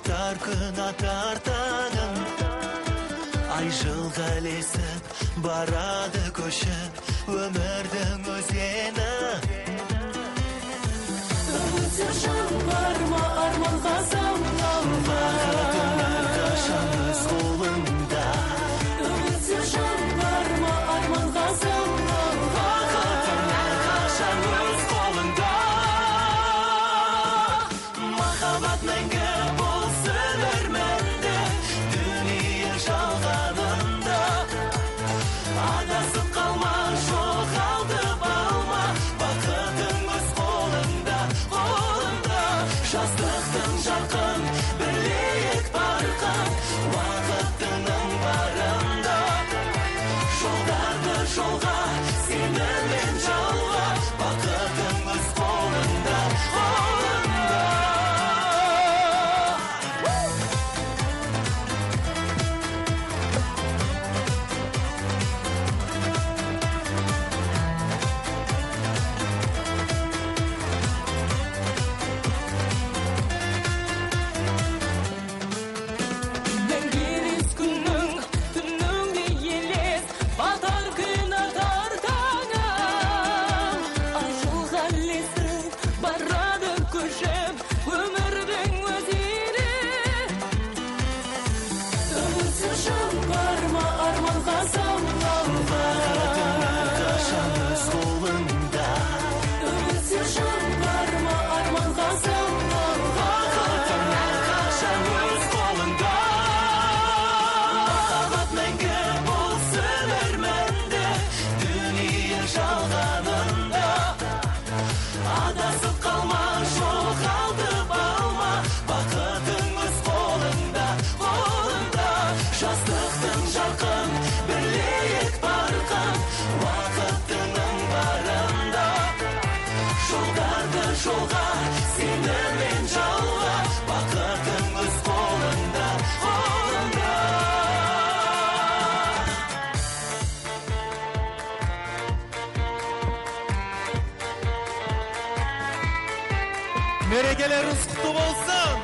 атар күн атар таңын, ай жылға ілесіп барады көшіп өмірдің өзені. Үмітсіз жан бар ма, арманға самғауға? Бақытың әрқашан өз қолыңда. Үмітсіз жан бар ма, арманға самғауға? Бақытың әрқашан өз қолыңда. Махаббат мәңгі болсын өрмәнді, дүние жалғанында. Адасып қалма, жоғалтып алма, бақытың өз қолыңда, қолыңда. Жастықтың жарқын, бірлейік барқан, уақыттының барында. Жолдарды жолға, сенімен жалға, бақытың өз қолыңда, қолыңда. Мәңгелес күннің, түннің де елес, батар күн атар таңым. Ай жылға ілесіп барады көшіп өмірдің өзені. Үмітсіз жан бар ма, арманға самғауға? Әрқашан өз қолыңда. Үмітсіз жан бар ма, арманға самғауға? Бақытың әрқашан өз қолыңда. Махаббат мәңгі болсын өрмәнді, дүние жалғанында. Адасып қалма, жоғалтып алма, бақытың өз қолыңда, қолыңда. Жастықтың жарқын, бірлейік барқан, уақыттының барында. Жолдарды жолға, сенімен жалға, бақытың өз қолыңда, қолыңда. Мерекелеріңіз құтты болсын!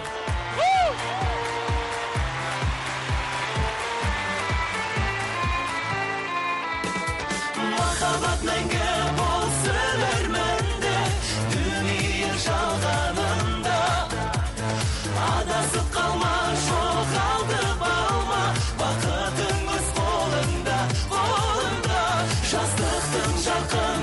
Махаббат мәңгі болсын өрмәнді, дүние жалғанында. Адасып қалма, жоғалтып алма, бақытың өз қолыңда, қолыңда. Жастықтың жарқын,